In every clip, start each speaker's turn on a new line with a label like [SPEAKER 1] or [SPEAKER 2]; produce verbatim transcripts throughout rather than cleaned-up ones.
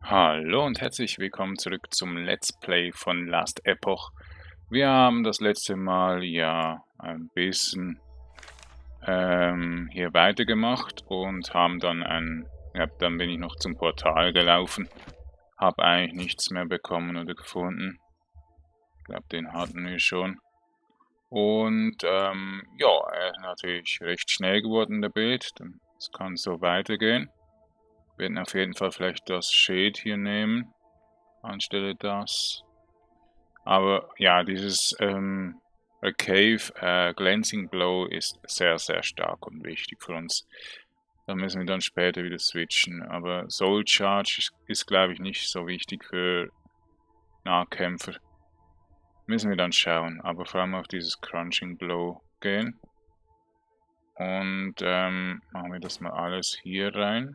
[SPEAKER 1] Hallo und herzlich willkommen zurück zum Let's Play von Last Epoch. Wir haben das letzte Mal ja ein bisschen ähm, hier weitergemacht und haben dann ein, ja, dann bin ich noch zum Portal gelaufen, habe eigentlich nichts mehr bekommen oder gefunden. Ich glaube, den hatten wir schon. Und ähm, ja, er ist natürlich recht schnell geworden, der Bild. Es kann so weitergehen. Wir werden auf jeden Fall vielleicht das Schild hier nehmen, anstelle das. Aber ja, dieses ähm, A Cave äh, Glancing Blow ist sehr, sehr stark und wichtig für uns. Da müssen wir dann später wieder switchen. Aber Soul Charge ist, ist glaube ich, nicht so wichtig für Nahkämpfer. Müssen wir dann schauen. Aber vor allem auf dieses Crunching Blow gehen. Und ähm, machen wir das mal alles hier rein.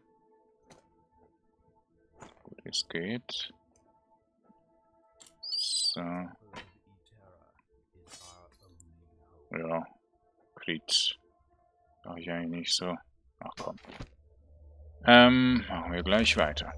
[SPEAKER 1] Gut, es geht. So. Ja, Crit. Mache ich eigentlich nicht so. Ach komm. Ähm, machen wir gleich weiter.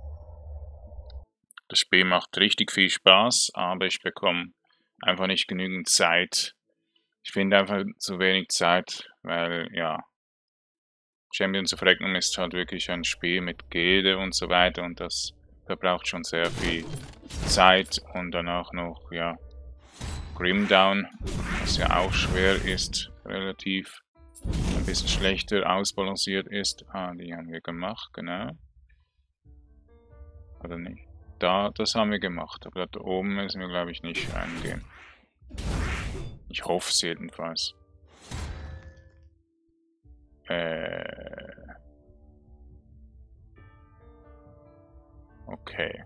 [SPEAKER 1] Das Spiel macht richtig viel Spaß, aber ich bekomme einfach nicht genügend Zeit. Ich finde einfach zu wenig Zeit, weil, ja, Champions of Regnum ist halt wirklich ein Spiel mit Gilde und so weiter und das verbraucht schon sehr viel Zeit und dann auch noch, ja, Grimdown, was ja auch schwer ist, relativ ein bisschen schlechter ausbalanciert ist. Ah, die haben wir gemacht, genau. Oder nicht? Da, das haben wir gemacht, aber da oben müssen wir, glaube ich, nicht reingehen. Ich hoffe es jedenfalls. Äh. Okay.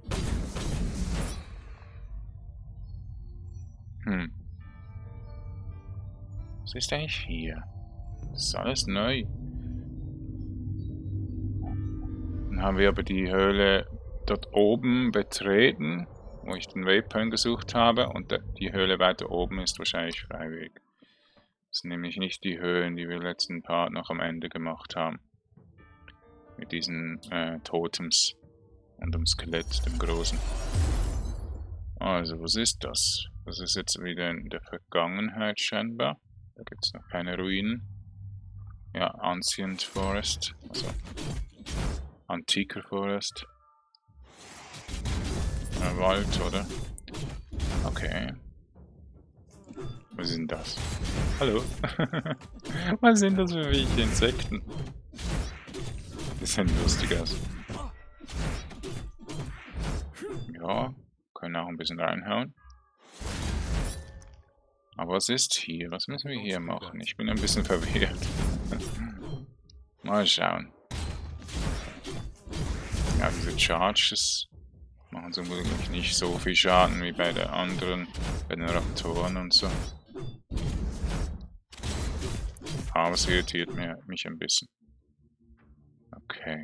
[SPEAKER 1] Hm. Was ist eigentlich hier? Das ist alles neu. Dann haben wir aber die Höhle dort oben betreten, wo ich den Waypoint gesucht habe, und die Höhle weiter oben ist wahrscheinlich freiwillig. Das sind nämlich nicht die Höhlen, die wir letzten Part noch am Ende gemacht haben. Mit diesen äh, Totems und dem Skelett, dem großen. Also, was ist das? Das ist jetzt wieder in der Vergangenheit scheinbar. Da gibt es noch keine Ruinen. Ja, Ancient Forest, also antiker Forest. Ein Wald, oder? Okay. Was ist denn das? Hallo? Was sind das für welche Insekten? Die sehen lustig aus. Ja, können auch ein bisschen reinhauen. Aber was ist hier? Was müssen wir hier machen? Ich bin ein bisschen verwirrt. Mal schauen. Ja, diese Charges machen zum Glück nicht so viel Schaden wie bei der anderen, bei den Raptoren und so. Aber es irritiert mich ein bisschen. Okay.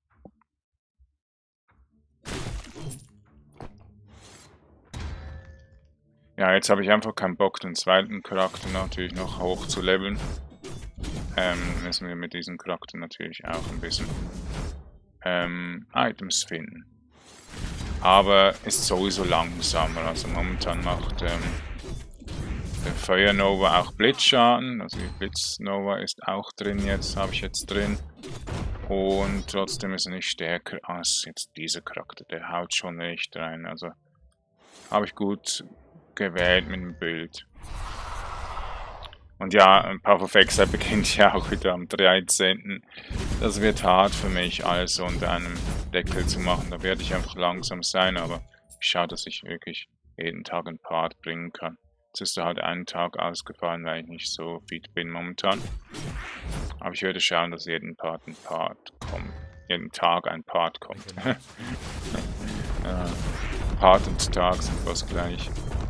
[SPEAKER 1] Ja, jetzt habe ich einfach keinen Bock, den zweiten Charakter natürlich noch hoch zu leveln. Ähm, müssen wir mit diesem Charakter natürlich auch ein bisschen ähm, Items finden. Aber ist sowieso langsamer. Also momentan macht ähm, der Feuernova auch Blitzschaden. Also die Blitznova ist auch drin jetzt, habe ich jetzt drin. Und trotzdem ist er nicht stärker als jetzt dieser Charakter. Der haut schon echt rein. Also habe ich gut gewählt mit dem Bild. Und ja, Path of Exile beginnt ja auch wieder am dreizehnten Das wird hart für mich, alles unter einem Deckel zu machen. Da werde ich einfach langsam sein, aber ich schaue, dass ich wirklich jeden Tag einen Part bringen kann. Jetzt ist halt einen Tag ausgefallen, weil ich nicht so fit bin momentan. Aber ich werde schauen, dass jeden Part ein Part kommt. Jeden Tag ein Part kommt. ja, Part und Tag sind fast gleich.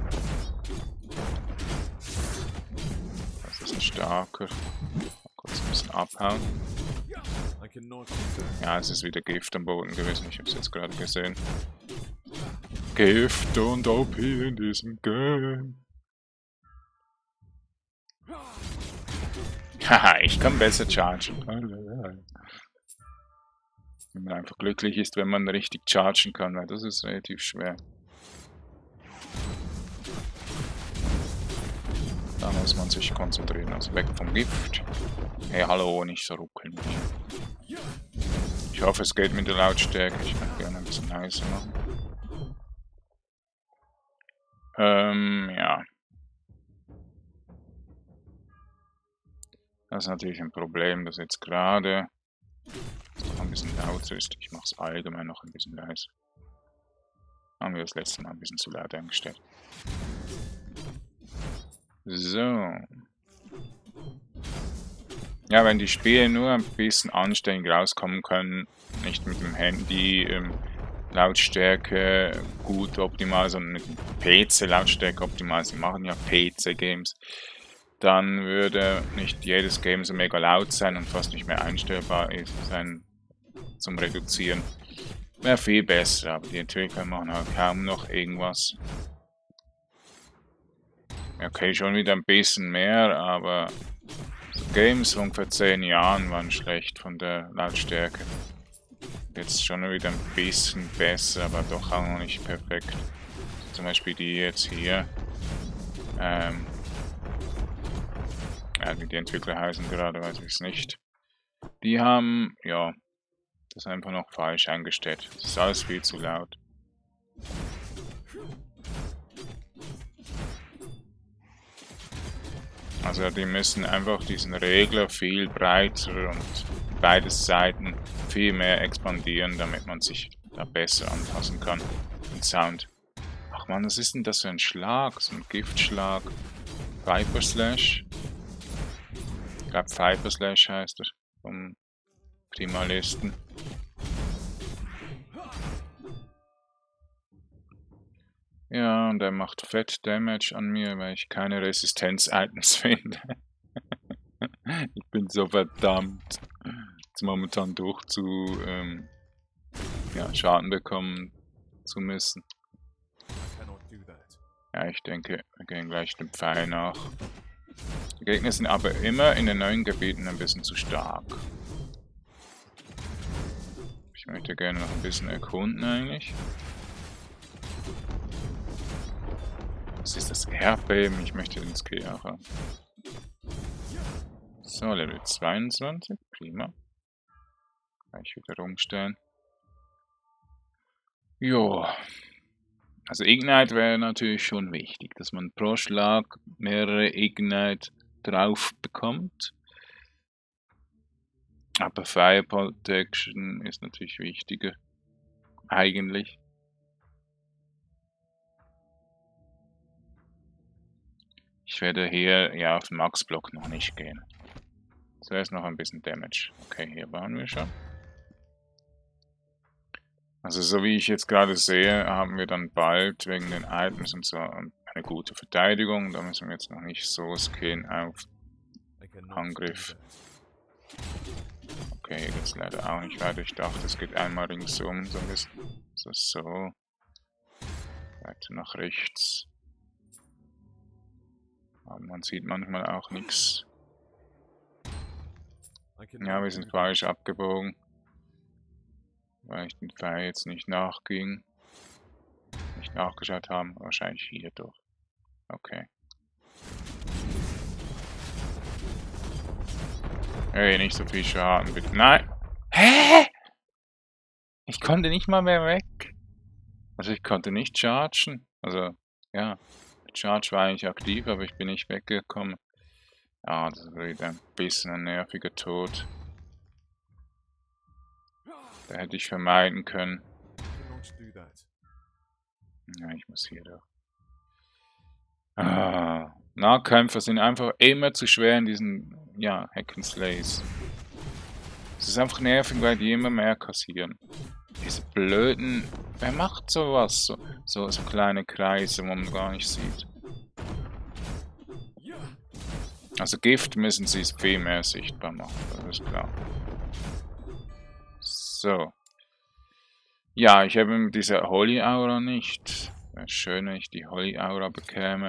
[SPEAKER 1] Das ist ein starker. Mal kurz ein bisschen abhauen. Ja, es ist wieder Gift am Boden gewesen. Ich habe es jetzt gerade gesehen. Gift und O P in diesem Game. Haha, ich kann besser chargen. Wenn man einfach glücklich ist, wenn man richtig chargen kann, weil das ist relativ schwer. Da muss man sich konzentrieren, also weg vom Gift. Hey, hallo, nicht so ruckeln. Ich hoffe, es geht mit der Lautstärke. Ich möchte gerne ein bisschen leiser machen. Ähm, ja. Das ist natürlich ein Problem, dass jetzt gerade noch ein bisschen lauter ist. Ich mache es allgemein noch ein bisschen leiser. Haben wir das letzte Mal ein bisschen zu laut eingestellt. So. Ja, wenn die Spiele nur ein bisschen anständig rauskommen können, nicht mit dem Handy ähm, Lautstärke gut optimal, sondern mit dem P C Lautstärke optimal, sie machen ja P C-Games, dann würde nicht jedes Game so mega laut sein und fast nicht mehr einstellbar sein zum Reduzieren. Wäre viel besser, aber die Entwickler machen halt kaum noch irgendwas. Okay, schon wieder ein bisschen mehr, aber Games von vor zehn Jahren waren schlecht von der Lautstärke. Jetzt schon wieder ein bisschen besser, aber doch auch noch nicht perfekt. Zum Beispiel die jetzt hier. Ähm, ja, wie die Entwickler heißen gerade, weiß ich es nicht. Die haben, ja, das einfach noch falsch eingestellt. Das ist alles viel zu laut. Also die müssen einfach diesen Regler viel breiter und beide Seiten viel mehr expandieren, damit man sich da besser anpassen kann. Den Sound. Ach man, was ist denn das für ein Schlag? So ein Giftschlag. Viper Slash. Ich glaube Viper Slash heißt er. Vom Primalisten. Ja, und er macht Fett Damage an mir, weil ich keine Resistenz-Items finde. Ich bin so verdammt, jetzt momentan durch zu ähm, ja, Schaden bekommen zu müssen. Ja, ich denke, wir gehen gleich dem Pfeil nach. Die Gegner sind aber immer in den neuen Gebieten ein bisschen zu stark. Ich möchte gerne noch ein bisschen erkunden eigentlich. Was ist das Erdbeben? Ich möchte den Skill auch haben. So, Level zweiundzwanzig, prima. Gleich wieder rumstellen. Jo. Also Ignite wäre natürlich schon wichtig, dass man pro Schlag mehrere Ignite drauf bekommt. Aber Fire Protection ist natürlich wichtiger. Eigentlich. Ich werde hier ja auf den Max-Block noch nicht gehen. Zuerst noch ein bisschen Damage. Okay, hier waren wir schon. Also so wie ich jetzt gerade sehe, haben wir dann bald wegen den Items und so eine gute Verteidigung. Da müssen wir jetzt noch nicht so skillen auf Angriff. Okay, hier geht es leider auch nicht weiter. Ich dachte, es geht einmal ringsum, so ein bisschen. So, so. Weiter nach rechts. Aber man sieht manchmal auch nichts. Ja, wir sind falsch abgebogen. Weil ich den Pfeil jetzt nicht nachging. Nicht nachgeschaut haben. Wahrscheinlich hier doch. Okay. Hey, nicht so viel Schaden, bitte. Nein! Hä? Ich konnte nicht mal mehr weg. Also ich konnte nicht chargen. Also, ja. Der Charge war eigentlich aktiv, aber ich bin nicht weggekommen. Ah, das ist wieder ein bisschen ein nerviger Tod. Da hätte ich vermeiden können. Ja, ich muss hier doch. Ah, Nahkämpfer sind einfach immer zu schwer in diesen, ja, Hack-and-Slays. Es ist einfach nervig, weil die immer mehr kassieren. Diese blöden... Wer macht sowas? So, so, so kleine Kreise, wo man gar nicht sieht. Also Gift müssen sie viel mehr sichtbar machen, das ist klar. So. Ja, ich habe diese Holy Aura nicht. Wäre schön, wenn ich die Holy Aura bekäme.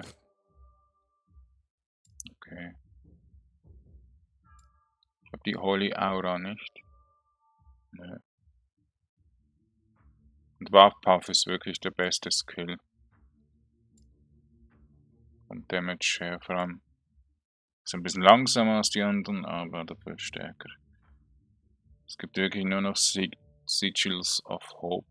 [SPEAKER 1] Okay. Ich habe die Holy Aura nicht. Nö. Und Warpath ist wirklich der beste Skill. Und Damage her vor allem. Ist ein bisschen langsamer als die anderen, aber dafür stärker. Es gibt wirklich nur noch Sig Sigils of Hope.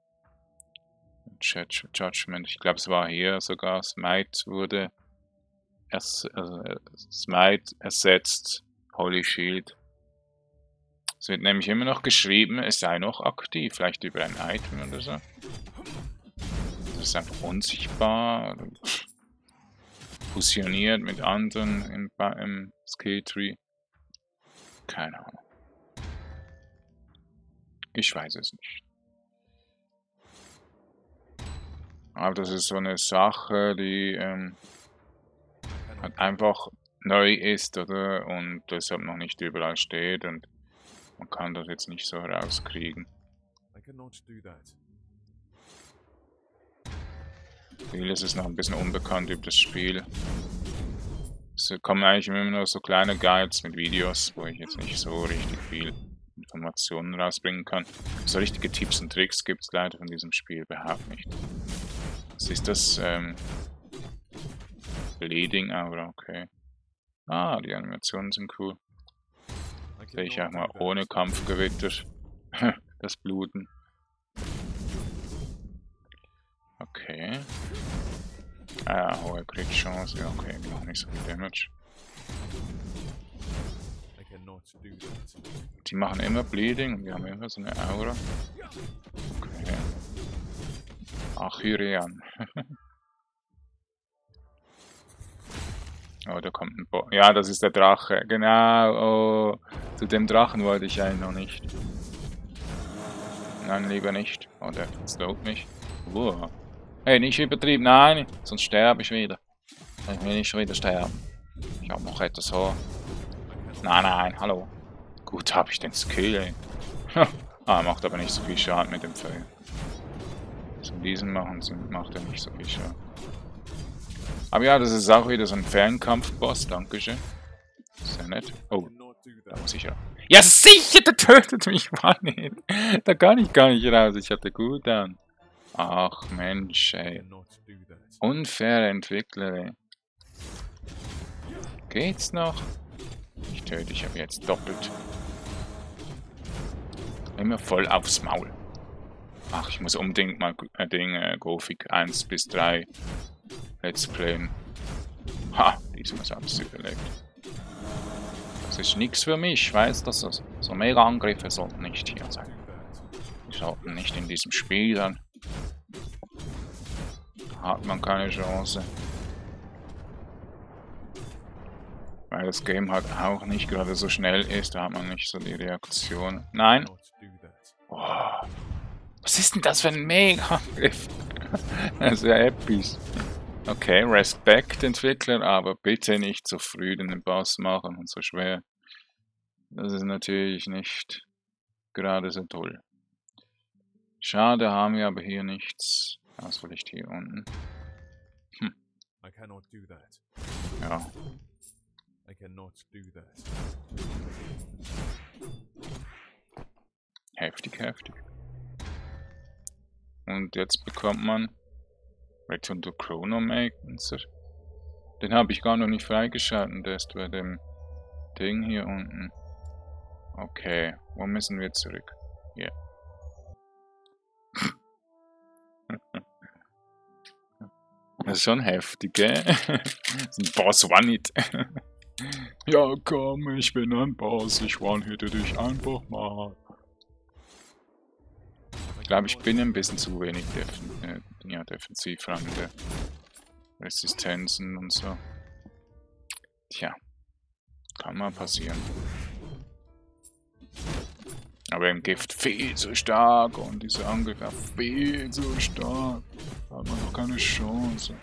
[SPEAKER 1] Judgment. Ich glaube, es war hier sogar. Smite wurde ers also, Smite ersetzt. Holy Shield. Es wird nämlich immer noch geschrieben, es sei noch aktiv. Vielleicht über ein Item oder so. Das ist einfach unsichtbar. Fusioniert mit anderen im, im Skilltree. Keine Ahnung. Ich weiß es nicht. Aber das ist so eine Sache, die ähm, halt einfach neu ist, oder? Und deshalb noch nicht überall steht und man kann das jetzt nicht so herauskriegen. Vieles ist noch ein bisschen unbekannt über das Spiel. Es kommen eigentlich immer nur so kleine Guides mit Videos, wo ich jetzt nicht so richtig viel Informationen rausbringen kann. So richtige Tipps und Tricks gibt es leider von diesem Spiel überhaupt nicht. Was ist das? Ähm, Bleeding Aura, okay. Ah, die Animationen sind cool. Sehe ich auch mal ohne Kampfgewitter. Das Bluten. Okay. Ah, hohe Crit-Chance. Ja, okay, noch nicht so viel Damage. Die machen immer Bleeding und wir haben immer so eine Aura. Okay. Achirean. Oh, da kommt ein Bo. Ja, das ist der Drache. Genau. Oh, zu dem Drachen wollte ich eigentlich noch nicht. Nein, lieber nicht. Oh, der slowt mich. Uh. Hey, nicht übertrieben. Nein, sonst sterbe ich wieder. Ich will nicht schon wieder sterben. Ich habe noch etwas vor. Nein, nein, hallo. Gut, habe ich den Skill, ey. Ah, macht aber nicht so viel Schaden mit dem Feuer. Zu diesen machen macht er nicht so viel Schaden. Aber ja, das ist auch wieder so ein Fernkampfboss, dankeschön. Sehr nett. Oh, da muss ich ja. Ja sicher, der tötet mich, Mann. Da kann ich gar nicht raus, ich hatte gut an. Ach Mensch, ey. Unfaire Entwickler, ey. Geht's noch? Ich töte ich aber jetzt doppelt. Immer voll aufs Maul. Ach, ich muss unbedingt mal äh, Ding, äh, Gothic eins bis drei Let's Playen. Ha, diesmal habe ich es überlebt. Das ist nichts für mich, weißt du? So, so mega Angriffe sollten nicht hier sein. Die sollten nicht in diesem Spiel sein. Hat man keine Chance. Weil das Game halt auch nicht gerade so schnell ist, da hat man nicht so die Reaktion. Nein. Oh. Was ist denn das für ein Mega-Angriff? Das ist ja episch. Okay, Respekt, Entwickler, aber bitte nicht so früh den Boss machen und so schwer. Das ist natürlich nicht gerade so toll. Schade, haben wir aber hier nichts. Was vielleicht hier unten. Hm. Ja. Heftig, heftig. Und jetzt bekommt man Return to Chronomancer. Den habe ich gar noch nicht freigeschaltet, der ist bei dem Ding hier unten. Okay, wo müssen wir zurück? Hier. Das ist schon heftig, gell? Das ist ein Boss One-Hit. Ja, komm, ich bin ein Boss, ich one-hitte dich einfach mal. Ich glaube, ich bin ein bisschen zu wenig defen äh, ja, defensiv an der Resistenzen und so. Tja, kann mal passieren. Aber im Gift viel zu stark und diese Angriffe viel zu stark. Da hat man doch keine Chance.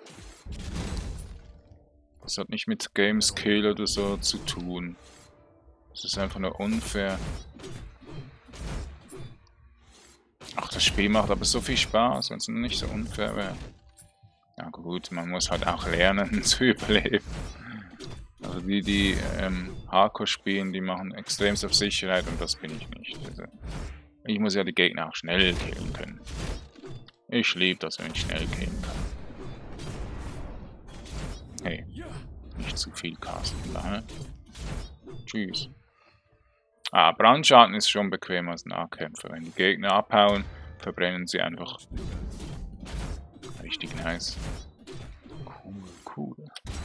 [SPEAKER 1] Das hat nicht mit Game Skill oder so zu tun. Das ist einfach nur unfair. Ach, das Spiel macht aber so viel Spaß, wenn es nicht so unfair wäre. Ja gut, man muss halt auch lernen zu überleben. Also die, die ähm, Hardcore spielen, die machen extremst auf Sicherheit und das bin ich nicht. Also Ich muss ja die Gegner auch schnell killen können. Ich liebe das, wenn ich schnell killen kann. Hey, nicht zu viel casten da, hä? Tschüss. Ah, Brandschaden ist schon bequem als Nahkämpfer. Wenn die Gegner abhauen, verbrennen sie einfach. Richtig nice. Cool, cool.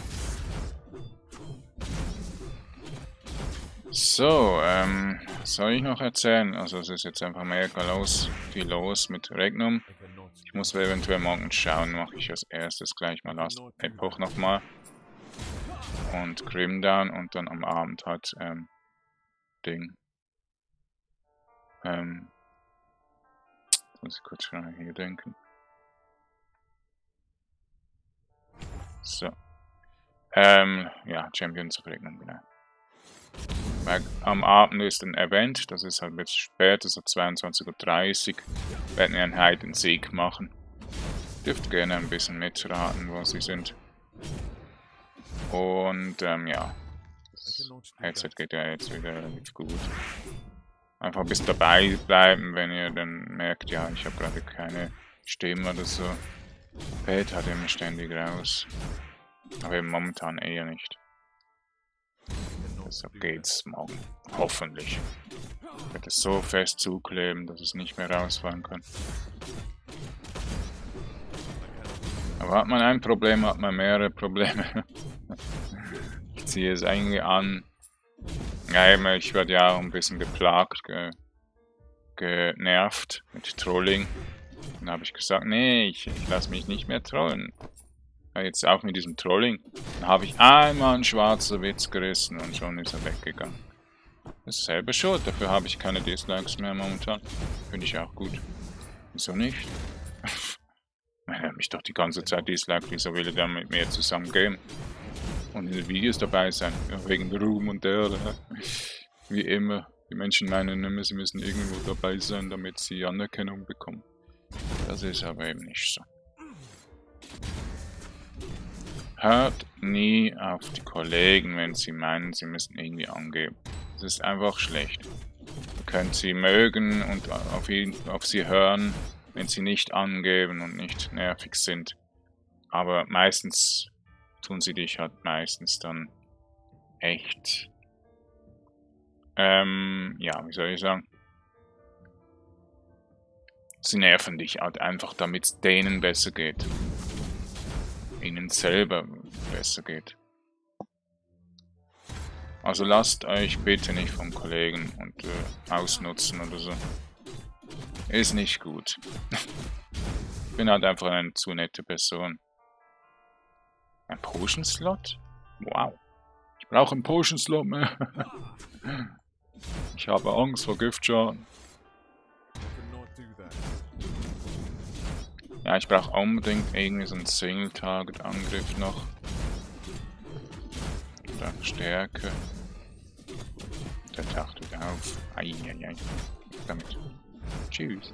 [SPEAKER 1] So, ähm, was soll ich noch erzählen? Also es ist jetzt einfach mega los, viel los mit Regnum. Ich muss eventuell morgen schauen, mache ich als erstes gleich mal Last Epoch nochmal. Und Grimdown und dann am Abend halt, ähm, Ding. Ähm, muss ich kurz schon hier denken. So. Ähm, ja, Champions of Regnum, genau. Weil am Abend ist ein Event, das ist halt ein bisschen später, so zweiundzwanzig Uhr dreißig. Werden wir einen Hide and Seek machen. Dürft gerne ein bisschen mitraten, wo sie sind. Und ähm, ja, das Headset geht ja jetzt wieder relativ gut. Einfach ein bisschen dabei bleiben, wenn ihr dann merkt, ja, ich habe gerade keine Stimme oder so. Fällt halt immer ständig raus. Aber eben momentan eher nicht. Deshalb geht's morgen. Hoffentlich. Ich werde es so fest zukleben, dass es nicht mehr rausfallen kann. Aber hat man ein Problem, hat man mehrere Probleme. Ich ziehe es irgendwie an. Ja, ich werde ja auch ein bisschen geplagt, ge genervt mit Trolling. Dann habe ich gesagt, nee, ich, ich lasse mich nicht mehr trollen. Ja, jetzt auch mit diesem Trolling. Dann habe ich einmal einen schwarzen Witz gerissen und schon ist er weggegangen. Das ist selber schuld, dafür habe ich keine Dislikes mehr momentan. Finde ich auch gut. Wieso nicht? Er hat mich doch die ganze Zeit disliked, wieso will er dann mit mir zusammen gehen? Und in den Videos dabei sein, ja, wegen Ruhm und Ehre. Wie immer, die Menschen meinen immer, sie müssen irgendwo dabei sein, damit sie Anerkennung bekommen. Das ist aber eben nicht so. Hört nie auf die Kollegen, wenn sie meinen, sie müssen irgendwie angeben. Das ist einfach schlecht. Ihr könnt sie mögen und auf, ihn, auf sie hören, wenn sie nicht angeben und nicht nervig sind. Aber meistens tun sie dich halt meistens dann echt, ähm, ja, wie soll ich sagen? Sie nerven dich halt einfach, damit es denen besser geht. Ihnen selber besser geht. Also lasst euch bitte nicht vom Kollegen und äh, ausnutzen oder so. Ist nicht gut. Ich bin halt einfach eine zu nette Person. Ein Potion Slot? Wow. Ich brauche einen Potion Slot mehr. Ich habe Angst vor Giftschaden. Ja, ich brauche unbedingt irgendwie so einen Single-Target-Angriff noch. Oder Stärke. Der taucht wieder auf. Eieiei. Damit. Tschüss.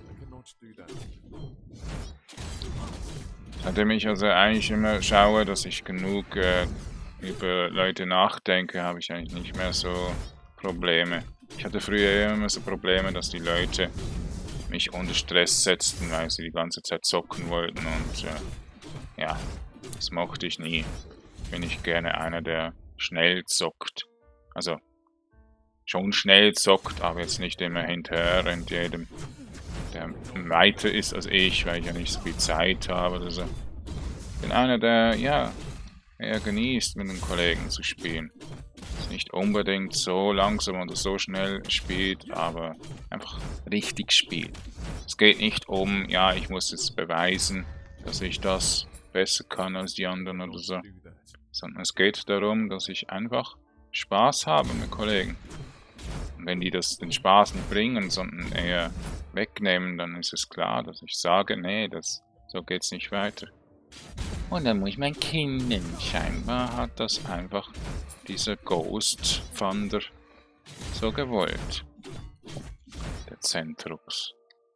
[SPEAKER 1] Seitdem ich also eigentlich immer schaue, dass ich genug äh, über Leute nachdenke, habe ich eigentlich nicht mehr so Probleme. Ich hatte früher immer so Probleme, dass die Leute mich unter Stress setzten, weil sie die ganze Zeit zocken wollten und äh, ja, das mochte ich nie. Bin ich gerne einer, der schnell zockt. Also schon schnell zockt, aber jetzt nicht immer hinterher rennt jedem, der weiter ist als ich, weil ich ja nicht so viel Zeit habe oder so. Bin einer, der, ja, eher genießt, mit den Kollegen zu spielen. Ist nicht unbedingt so langsam oder so schnell spielt, aber einfach richtig spielt. Es geht nicht um, ja, ich muss jetzt beweisen, dass ich das besser kann als die anderen oder so. Sondern es geht darum, dass ich einfach Spaß habe mit Kollegen. Und wenn die das den Spaß nicht bringen, sondern eher wegnehmen, dann ist es klar, dass ich sage, nee, das, so geht's nicht weiter. Und dann muss ich mein Kind nennen. Scheinbar hat das einfach dieser Ghost Thunder so gewollt. Der Zentrux.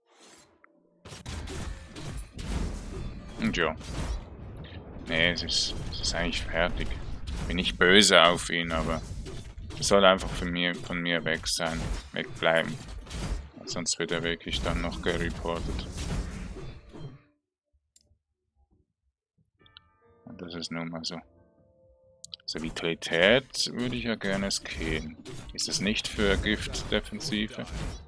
[SPEAKER 1] Und ja. Nee, es ist, es ist eigentlich fertig. Bin nicht böse auf ihn, aber es soll einfach von mir, von mir weg sein. Wegbleiben. Sonst wird er wirklich dann noch gereportet. Und das ist nun mal so. Also Vitalität würde ich ja gerne skillen. Ist es nicht für Gift-Defensive?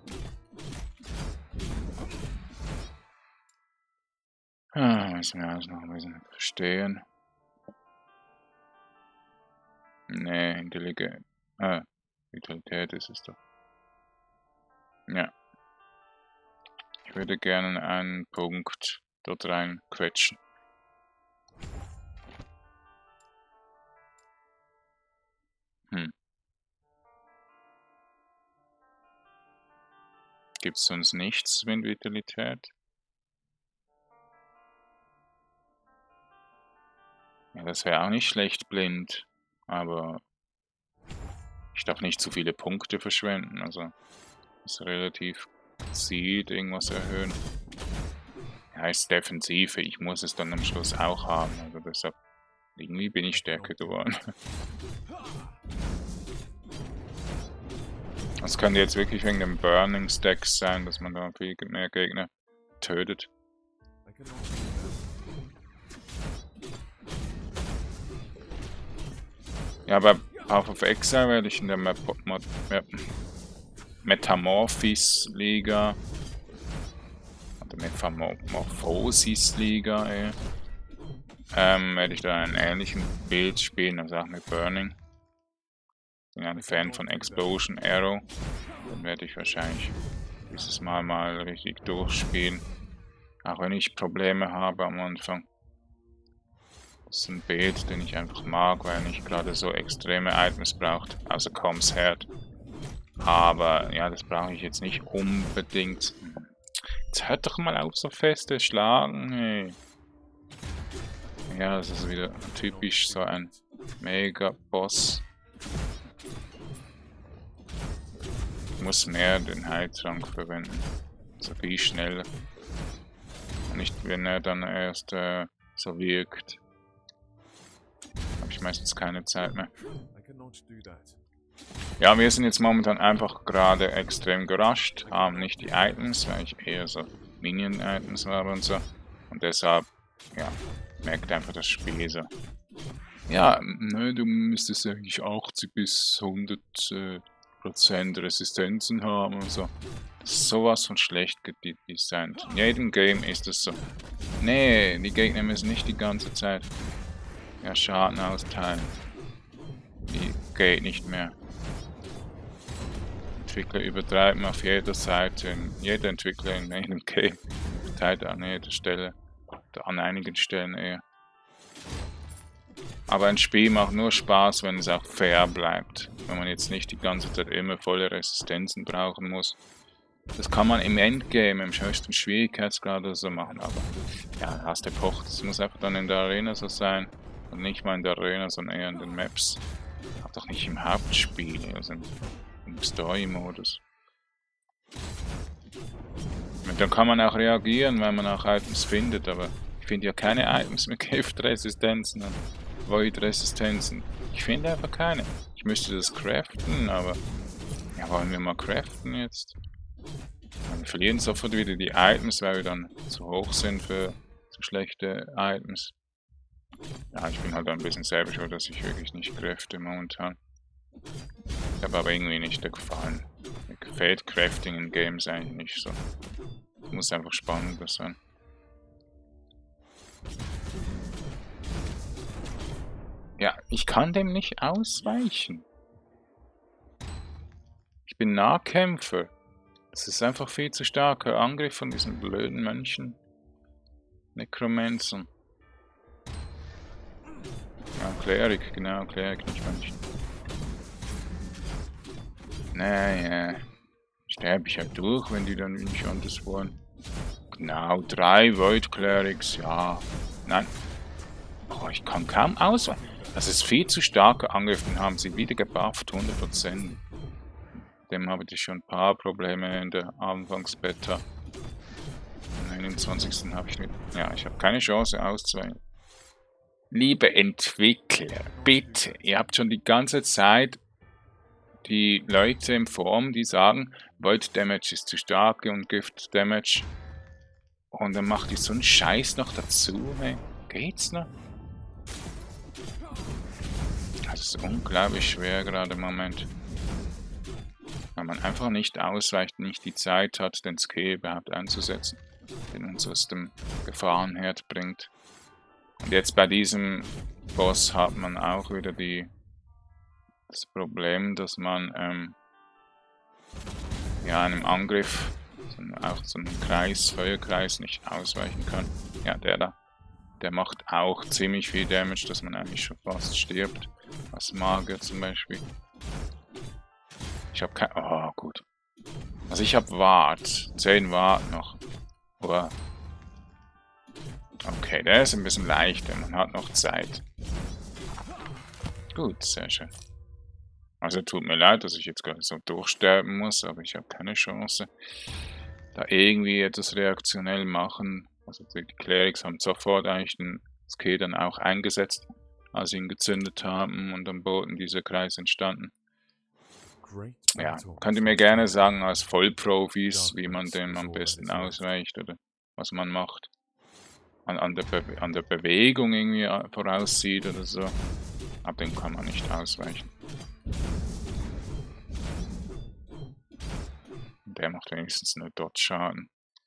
[SPEAKER 1] Ah, müssen wir das noch ein bisschen verstehen. Nee, Intelligenz. Ah, Vitalität ist es doch. Ja. Ich würde gerne einen Punkt dort rein quetschen. Hm. Gibt es sonst nichts mit Vitalität? Ja, das wäre auch nicht schlecht blind, aber ich darf nicht zu viele Punkte verschwenden, also ist relativ gezielt irgendwas erhöhen. Heißt Defensive, ich muss es dann am Schluss auch haben, also deshalb irgendwie bin ich stärker geworden. Das könnte jetzt wirklich wegen dem Burning Stacks sein, dass man da viel mehr Gegner tötet. Ja, bei Path of Exile werde ich in der Map Metamorphosis-Liga oder Metamorphosis-Liga, ey, ähm, werde ich da einen ähnlichen Bild spielen, also auch mit Burning. Ich bin ein Fan von Explosion Arrow. Dann werde ich wahrscheinlich dieses Mal mal richtig durchspielen. Auch wenn ich Probleme habe am Anfang. Das ist ein Bild, den ich einfach mag, weil er nicht gerade so extreme Items braucht, außer Coms Herd. Aber ja, das brauche ich jetzt nicht unbedingt. Jetzt hört doch mal auf, so feste Schlagen, hey. Ja, das ist wieder typisch so ein Mega-Boss. Ich muss mehr den Heiltrank verwenden. So viel schneller. Und nicht, wenn er dann erst äh, so wirkt. Habe ich meistens keine Zeit mehr. Ja, wir sind jetzt momentan einfach gerade extrem gerusht, haben nicht die Items, weil ich eher so Minion-Items habe und so. Und deshalb, ja, merkt einfach das Spiel so. Ja, ne, du müsstest eigentlich achtzig bis hundert Prozent Resistenzen haben und so. Das ist sowas von schlecht gedesignt. In jedem Game ist es so. Nee, die Gegner müssen nicht die ganze Zeit ja, Schaden austeilen. Die geht nicht mehr. Entwickler übertreiben auf jeder Seite, jeder Entwickler in jedem Game teilt an jeder Stelle, oder an einigen Stellen eher. Aber ein Spiel macht nur Spaß, wenn es auch fair bleibt. Wenn man jetzt nicht die ganze Zeit immer volle Resistenzen brauchen muss. Das kann man im Endgame, im höchsten Schwierigkeitsgrad oder so machen, aber ja, hast du Poch, das muss einfach dann in der Arena so sein. Und nicht mal in der Arena, sondern eher in den Maps. Auch doch nicht im Hauptspiel, also im, im Story-Modus. Und dann kann man auch reagieren, wenn man auch Items findet, aber ich finde ja keine Items mit Gift-Resistenzen und Void-Resistenzen. Ich finde einfach keine. Ich müsste das craften, aber ja, wollen wir mal craften jetzt? Wir verlieren sofort wieder die Items, weil wir dann zu hoch sind für zu schlechte Items. Ja, ich bin halt ein bisschen selber schuld, dass ich wirklich nicht crafte momentan. Ich habe aber irgendwie nicht gefallen. Mir gefällt Crafting in Games eigentlich nicht so. Es muss einfach spannender sein. Ja, ich kann dem nicht ausweichen. Ich bin Nahkämpfer. Das ist einfach viel zu starker Angriff von diesen blöden Mönchen. Necromancern. Ja, Klerik, genau, Klerik, nicht Mönchen. Naja, sterbe ich halt durch, wenn die dann nicht anders wollen. Genau, drei Void Clerics, ja. Nein. Oh, ich kann kaum ausweichen. Das ist viel zu starker Angriff, den haben sie wieder gebufft, hundert Prozent. Dem habe ich schon ein paar Probleme in der Anfangsbeta. Am neunundzwanzigsten habe ich mit. Ja, ich habe keine Chance auszuweichen. Liebe Entwickler, bitte, ihr habt schon die ganze Zeit die Leute im Forum, die sagen, Void Damage ist zu stark und Gift Damage. Und dann macht die so einen Scheiß noch dazu, hey. Geht's noch? Das ist unglaublich schwer gerade im Moment. Weil man einfach nicht ausweicht, nicht die Zeit hat, den Skill überhaupt einzusetzen, den uns aus dem Gefahrenherd bringt. Und jetzt bei diesem Boss hat man auch wieder die, das Problem, dass man ähm, ja einem Angriff, so, auch so einem Kreis, Feuerkreis nicht ausweichen kann. Ja, der da. Der macht auch ziemlich viel Damage, dass man eigentlich schon fast stirbt. Als Magier zum Beispiel. Ich habe kein... Oh, gut. Also ich habe Wart. zehn Wart noch. Oh. Okay, der ist ein bisschen leichter. Man hat noch Zeit. Gut, sehr schön. Also tut mir leid, dass ich jetzt gerade so durchsterben muss, aber ich habe keine Chance, da irgendwie etwas reaktionell machen. Also die Clerics haben sofort eigentlich den Skill dann auch eingesetzt, als sie ihn gezündet haben und am Boden dieser Kreis entstanden. Ja, könnt ihr mir gerne sagen als Vollprofis, wie man dem am besten ausweicht oder was man macht. An, an, der, Be an der Bewegung irgendwie voraussieht oder so. Aber dem kann man nicht ausweichen. Der macht wenigstens nur Dodge-Schaden.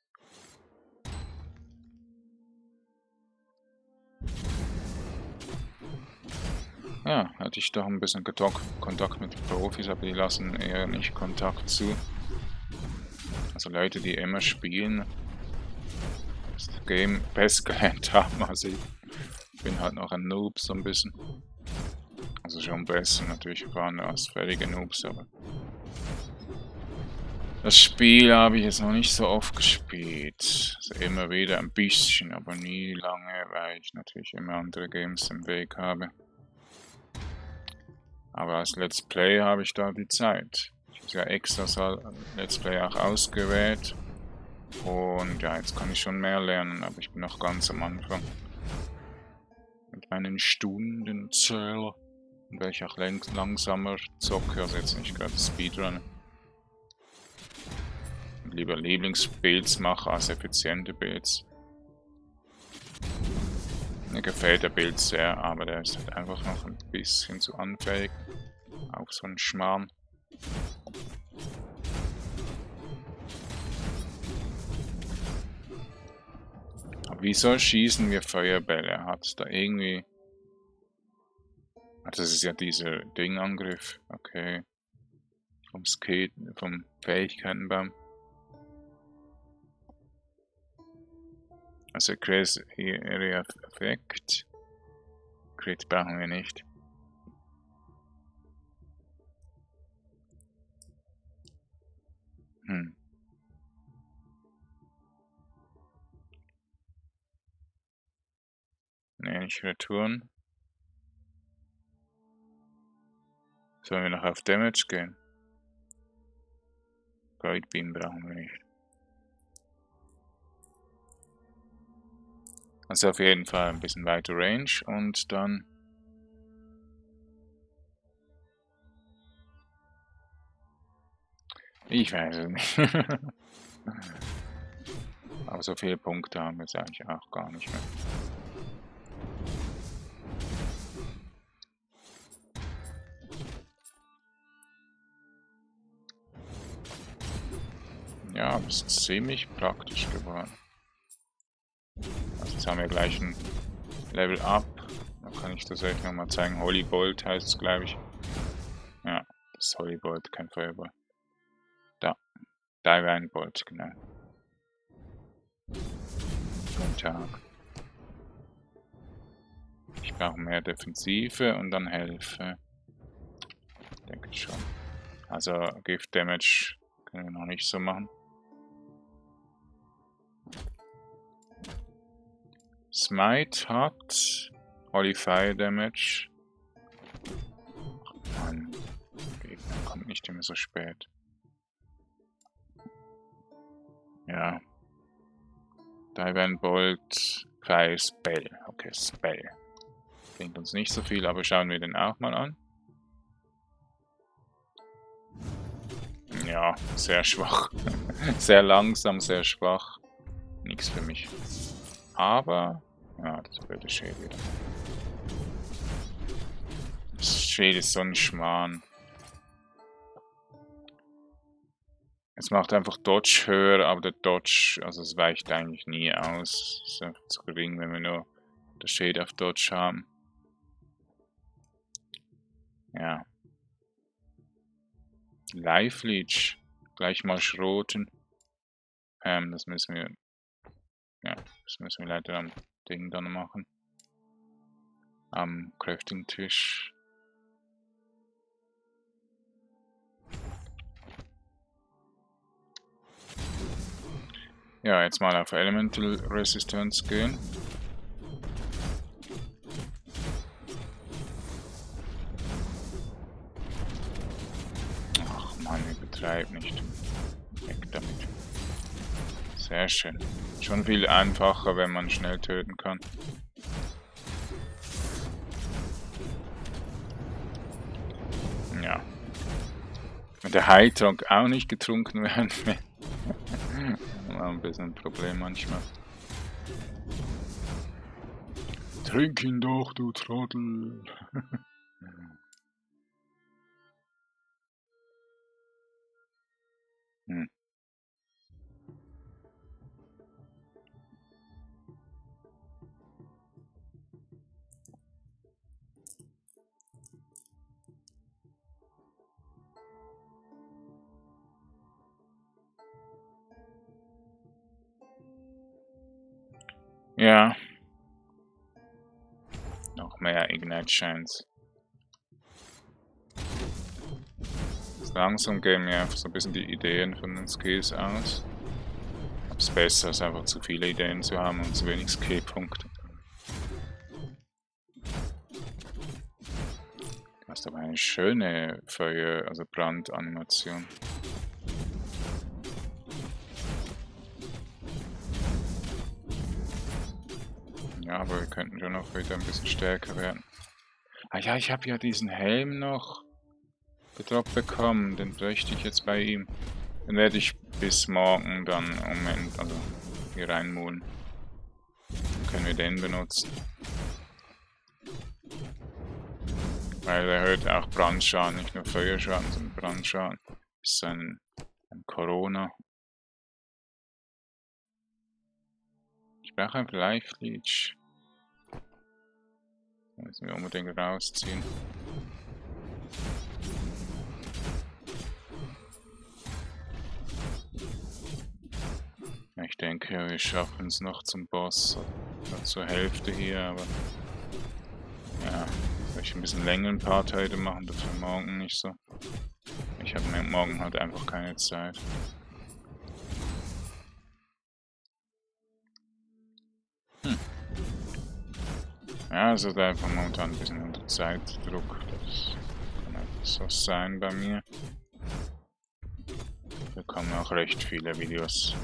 [SPEAKER 1] Ja, hatte ich doch ein bisschen Kontakt mit Profis, aber die lassen eher nicht Kontakt zu. Also Leute, die immer spielen, das Game besser gelernt haben als ich. Ich bin halt noch ein Noob so ein bisschen. Also schon besser natürlich erfahren als fertige Noobs, aber das Spiel habe ich jetzt noch nicht so oft gespielt. Also immer wieder ein bisschen, aber nie lange, weil ich natürlich immer andere Games im Weg habe. Aber als Let's Play habe ich da die Zeit. Ich habe ja extra das Let's Play auch ausgewählt. Und ja, jetzt kann ich schon mehr lernen, aber ich bin noch ganz am Anfang. Mit meinen Stundenzähler. Und weil ich auch langsamer zocke, also jetzt nicht gerade Speedrun. Und lieber Lieblingsbuilds mache als effiziente Builds. Mir gefällt der Bild sehr, aber der ist halt einfach noch ein bisschen zu anfällig auf so einen Schmarrn. Aber wieso schießen wir Feuerbälle? Hat es da irgendwie... Ach, das ist ja dieser Dingangriff. Okay. Vom Skaten, vom Fähigkeitenbaum. Also Crazy Area Effekt. Crit brauchen wir nicht. Hm. Ne, nicht Return. Sollen wir noch auf Damage gehen? Guide Beam brauchen wir nicht. Also auf jeden Fall ein bisschen weiter Range und dann... Ich weiß es nicht. Aber so viele Punkte haben wir jetzt eigentlich auch gar nicht mehr. Ja, das ist ziemlich praktisch geworden. Also jetzt haben wir gleich ein Level Up. Da kann ich das euch nochmal zeigen. Holy Bolt heißt es, glaube ich. Ja, das ist Holy Bolt, kein Feuerball. Da. Divine Bolt, genau. Guten Tag. Ich brauche mehr Defensive und dann Hilfe. Denke ich schon. Also Gift Damage können wir noch nicht so machen. Smite hat Holy Fire Damage. Ach Mann, der Gegner kommt nicht immer so spät. Ja. Divine Bolt, Fire Spell. Okay, Spell. Bringt uns nicht so viel, aber schauen wir den auch mal an. ja, sehr schwach. Sehr langsam, sehr schwach. Nichts für mich. Aber, ja, das blöde Shade wieder. Das Shade ist so ein Schmarrn. Es macht einfach Dodge höher, aber der Dodge, also es weicht eigentlich nie aus. Es ist einfach zu gering, wenn wir nur das Shade auf Dodge haben. Ja. Life Leech. Gleich mal schroten. Ähm, das müssen wir. Ja, das müssen wir leider am Ding dann machen. Am Crafting-Tisch. Ja, jetzt mal auf Elemental Resistance gehen. Ach man, übertreib nicht. Weg damit. Sehr schön. Schon viel einfacher, wenn man schnell töten kann. Ja. Wenn der Heiltrank auch nicht getrunken werden will. War ein bisschen ein Problem manchmal. Trink ihn doch, du Trottel. hm. Ja. Noch mehr Ignite Shines. Langsam gehen mir einfach so ein bisschen die Ideen von den Skills aus. Es ist besser, als einfach zu viele Ideen zu haben und zu wenig Skillpunkte. Du hast aber eine schöne Feuer, also Brandanimation. Ja, aber wir könnten schon noch wieder ein bisschen stärker werden. Ah ja, ich habe ja diesen Helm noch gedroppt bekommen, den bräuchte ich jetzt bei ihm. Den werde ich bis morgen dann um, also hier reinmolen. Dann können wir den benutzen. Weil er erhöht auch Brandschaden, nicht nur Feuerschaden, sondern Brandschaden. Das ist ein, ein Corona. Ich brauche ein Life Leech. Das müssen wir unbedingt rausziehen. Ich denke, wir schaffen es noch zum Boss. Oder zur Hälfte hier, aber ja, soll ich ein bisschen längeren Part heute machen, dafür morgen nicht so. Ich habe morgen halt einfach keine Zeit. Hm. Ja, also da einfach momentan ein bisschen unter Zeitdruck. Das kann einfach so sein bei mir. Da kommen auch recht viele Videos.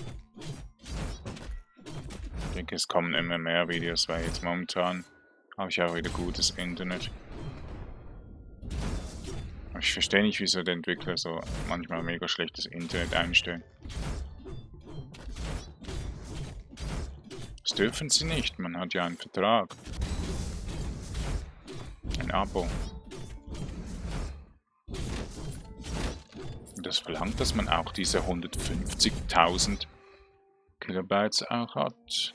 [SPEAKER 1] Ich denke, es kommen immer mehr Videos, weil jetzt momentan habe ich auch wieder gutes Internet. Aber ich verstehe nicht, wieso die Entwickler so manchmal mega schlechtes Internet einstellen. Das dürfen sie nicht, man hat ja einen Vertrag. Ein Abo. Und das verlangt, dass man auch diese hundertfünfzigtausend Kilobytes auch hat.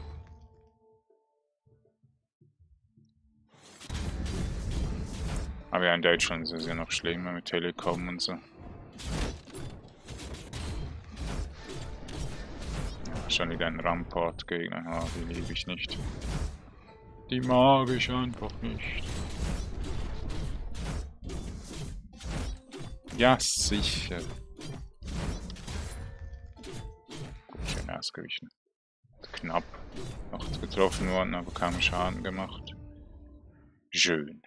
[SPEAKER 1] Aber ja, in Deutschland ist es ja noch schlimmer mit Telekom und so. Ja, schon wieder ein Rampart-Gegner, ah, die liebe ich nicht. Die mag ich einfach nicht. Ja, sicher. Gut, schön ausgewichen. Knapp noch getroffen worden, aber kaum Schaden gemacht. Schön.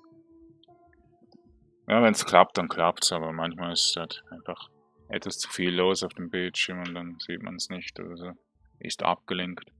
[SPEAKER 1] Ja, wenn es klappt, dann klappt's, aber manchmal ist es halt einfach etwas zu viel los auf dem Bildschirm und dann sieht man es nicht oder so. Ist abgelenkt.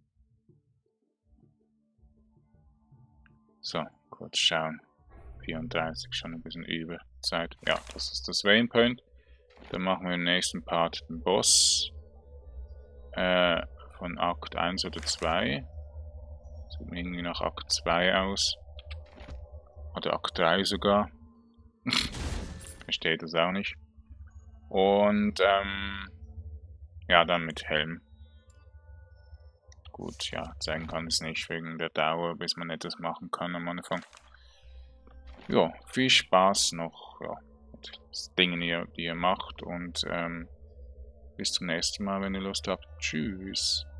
[SPEAKER 1] So, kurz schauen. vierunddreißig, schon ein bisschen über Zeit. Ja, das ist das Waypoint. Dann machen wir im nächsten Part den Boss. Äh, von Akt eins oder zwei. Sieht mir irgendwie nach Akt zwei aus. Oder Akt drei sogar. Verstehe das auch nicht. Und, ähm, ja, dann mit Helm. Gut, ja, zeigen kann es nicht wegen der Dauer, bis man etwas machen kann am Anfang. Ja, viel Spaß noch ja, mit Dingen, die ihr macht und ähm, bis zum nächsten Mal, wenn ihr Lust habt. Tschüss.